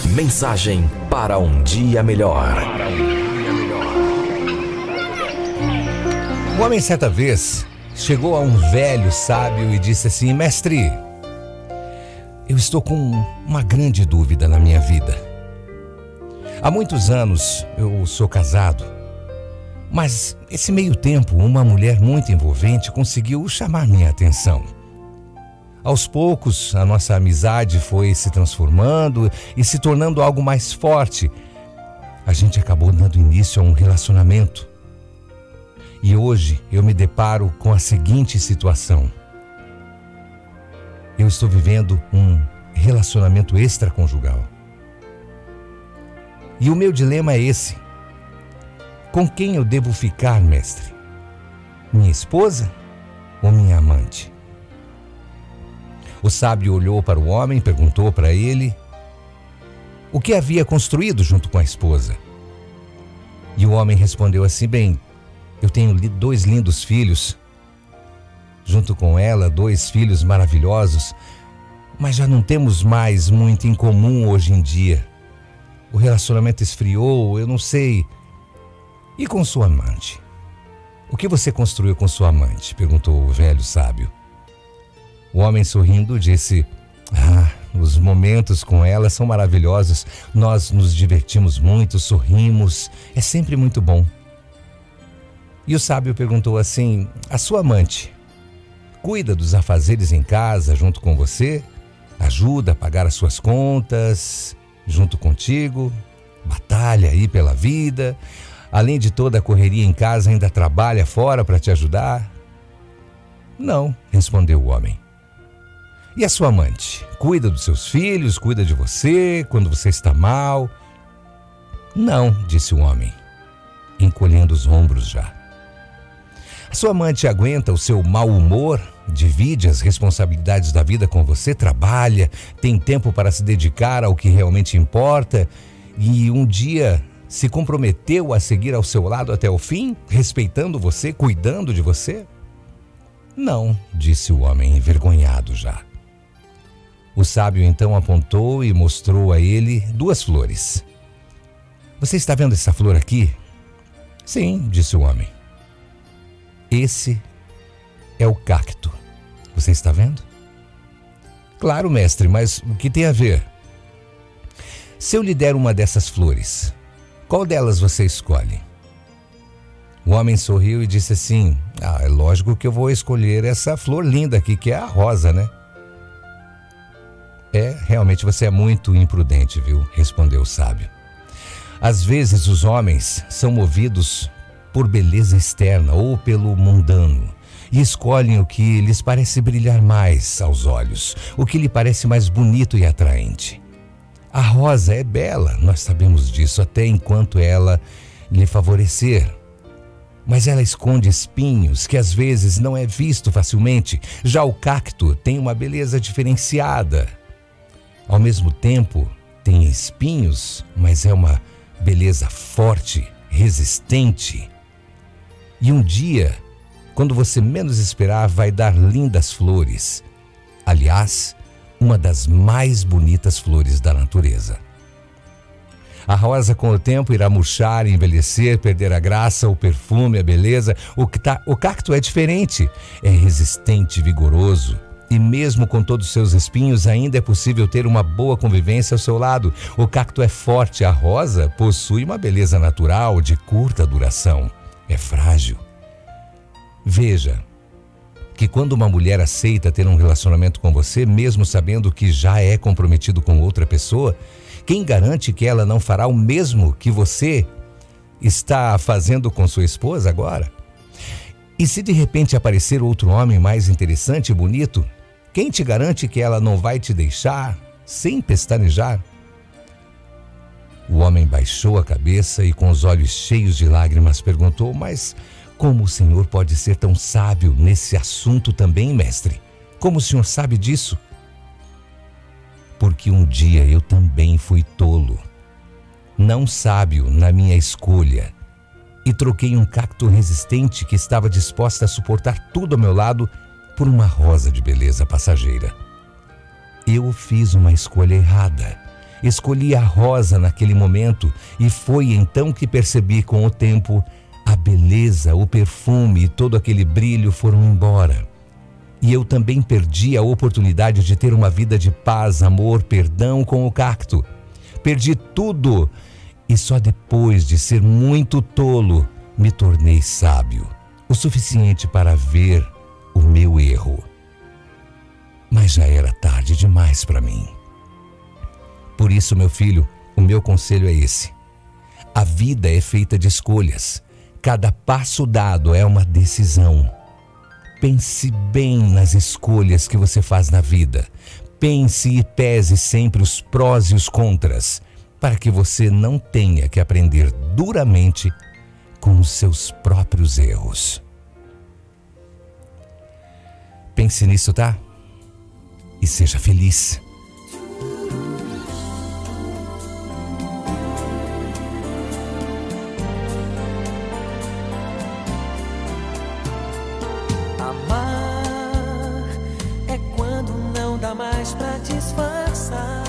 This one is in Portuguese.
Mensagem para um dia melhor. Um homem certa vez chegou a um velho sábio e disse assim: mestre, eu estou com uma grande dúvida na minha vida. Há muitos anos eu sou casado, mas esse meio tempo uma mulher muito envolvente conseguiu chamar minha atenção. Aos poucos a nossa amizade foi se transformando e se tornando algo mais forte. A gente acabou dando início a um relacionamento. E hoje eu me deparo com a seguinte situação. Eu estou vivendo um relacionamento extraconjugal. E o meu dilema é esse. Com quem eu devo ficar, mestre? Minha esposa ou minha amante? O sábio olhou para o homem, perguntou para ele o que havia construído junto com a esposa. E o homem respondeu assim: bem, eu tenho 2 lindos filhos, junto com ela 2 filhos maravilhosos, mas já não temos mais muito em comum hoje em dia. O relacionamento esfriou, eu não sei. E com sua amante? O que você construiu com sua amante? Perguntou o velho sábio. O homem sorrindo disse: os momentos com ela são maravilhosos, nós nos divertimos muito, sorrimos, é sempre muito bom. E o sábio perguntou assim: a sua amante cuida dos afazeres em casa junto com você? Ajuda a pagar as suas contas junto contigo? Batalha aí pela vida? Além de toda a correria em casa, ainda trabalha fora para te ajudar? Não, respondeu o homem. E a sua amante? Cuida dos seus filhos, cuida de você quando você está mal? Não, disse o homem, encolhendo os ombros já. A sua amante aguenta o seu mau humor, divide as responsabilidades da vida com você, trabalha, tem tempo para se dedicar ao que realmente importa e um dia se comprometeu a seguir ao seu lado até o fim, respeitando você, cuidando de você? Não, disse o homem, envergonhado já. O sábio então apontou e mostrou a ele 2 flores. Você está vendo essa flor aqui? Sim, disse o homem. Esse é o cacto. Você está vendo? Claro, mestre, mas o que tem a ver? Se eu lhe der uma dessas flores, qual delas você escolhe? O homem sorriu e disse assim: é lógico que eu vou escolher essa flor linda aqui, que é a rosa, né? Realmente você é muito imprudente, viu? Respondeu o sábio. Às vezes os homens são movidos por beleza externa ou pelo mundano e escolhem o que lhes parece brilhar mais aos olhos, o que lhe parece mais bonito e atraente. A rosa é bela, nós sabemos disso, até enquanto ela lhe favorecer. Mas ela esconde espinhos que às vezes não é visto facilmente. Já o cacto tem uma beleza diferenciada. Ao mesmo tempo, tem espinhos, mas é uma beleza forte, resistente. E um dia, quando você menos esperar, vai dar lindas flores. Aliás, uma das mais bonitas flores da natureza. A rosa com o tempo irá murchar, envelhecer, perder a graça, o perfume, a beleza. O cacto é diferente, é resistente, vigoroso. E mesmo com todos os seus espinhos, ainda é possível ter uma boa convivência ao seu lado. O cacto é forte, a rosa possui uma beleza natural de curta duração. É frágil. Veja que quando uma mulher aceita ter um relacionamento com você, mesmo sabendo que já é comprometido com outra pessoa, quem garante que ela não fará o mesmo que você está fazendo com sua esposa agora? E se de repente aparecer outro homem mais interessante e bonito, quem te garante que ela não vai te deixar sem pestanejar? O homem baixou a cabeça e com os olhos cheios de lágrimas perguntou: mas como o senhor pode ser tão sábio nesse assunto também, mestre? Como o senhor sabe disso? Porque um dia eu também fui tolo, não sábio na minha escolha, e troquei um cacto resistente que estava disposta a suportar tudo ao meu lado por uma rosa de beleza passageira. Eu fiz uma escolha errada Escolhi a rosa naquele momento e foi então que percebi com o tempo a beleza, o perfume e todo aquele brilho foram embora. E eu também perdi a oportunidade de ter uma vida de paz, amor, perdão com o cacto. Perdi tudo e só depois de ser muito tolo me tornei sábio, o suficiente para ver o meu erro. Mas já era tarde demais para mim. Por isso, meu filho, o meu conselho é esse. A vida é feita de escolhas. Cada passo dado é uma decisão. Pense bem nas escolhas que você faz na vida. Pense e pese sempre os prós e os contras, para que você não tenha que aprender duramente com os seus próprios erros. Pense nisso, tá? E seja feliz. Amar é quando não dá mais pra disfarçar.